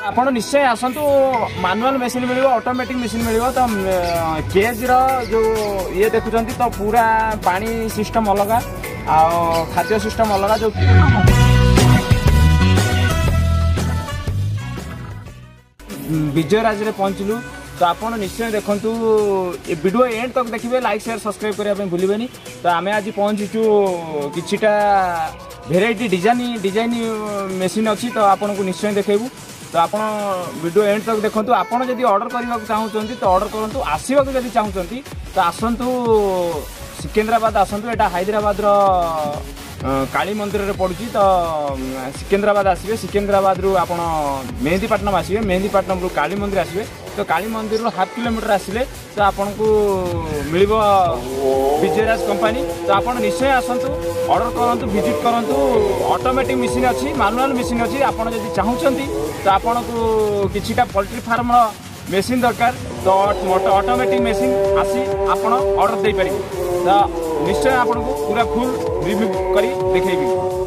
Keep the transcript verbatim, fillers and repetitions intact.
ଆପଣ ନିଶ୍ଚୟ ଆସନ୍ତୁ ମାନୁଆଲ ମେସିନ୍ ମିଳିବ ଅଟୋମେଟିକ୍ ମେସିନ୍ ମିଳିବ ତ କେଜ୍ର ଯେଉଁ ଇଏ ଦେଖୁଛନ୍ତି ତ ପୁରା ପାଣି ସିଷ୍ଟମ୍ ଅଲଗା ଆଉ ଖାଦ୍ୟ ସିଷ୍ଟମ୍ ଅଲଗା ଯେଉଁ विजयराज पहुँचलु तो आप निश्चय देखूँ वीडियो एंड तक देखिए लाइक शेयर सब्सक्राइब करने भूलें तो आम आज पहुँचीचु किछिटा भेराइटी डिजाइन डिजाइन मेसीन अच्छी तो आपन को निश्चय देखेबू तो आप वीडियो एंड तक देखूँ आपड़ जब ऑर्डर करने चाहते तो ऑर्डर करूँ आसवा जब चाहते तो आसतु सिकंदराबाद आसतु यहाँ हैदराबाद काली मंदिर रे पड़ुची तो सिकंदराबाद आसवे सिकंदराबाद रु आप मेहंदीपाटनम आसवे मेहंदीपाटनम रु काली मंदिर आसवे तो काली मंदिर रु हाफ किलोमीटर आसिले तो आपन को मिल विजयराज कंपनी तो आप निश्चय आसतु ऑर्डर करूँ विजिट करूँ ऑटोमेटिक मशीन अच्छी मैनुअल मशीन अच्छी आप चाहते तो आपन को किछिटा पोल्ट्री फार्म मेसीन दरकार तो ऑटोमेटिक मेसीन आसी आपण ऑर्डर दे पारे तो निश्चय आपन को पूरा फुल रिव्यू करी देखेबी।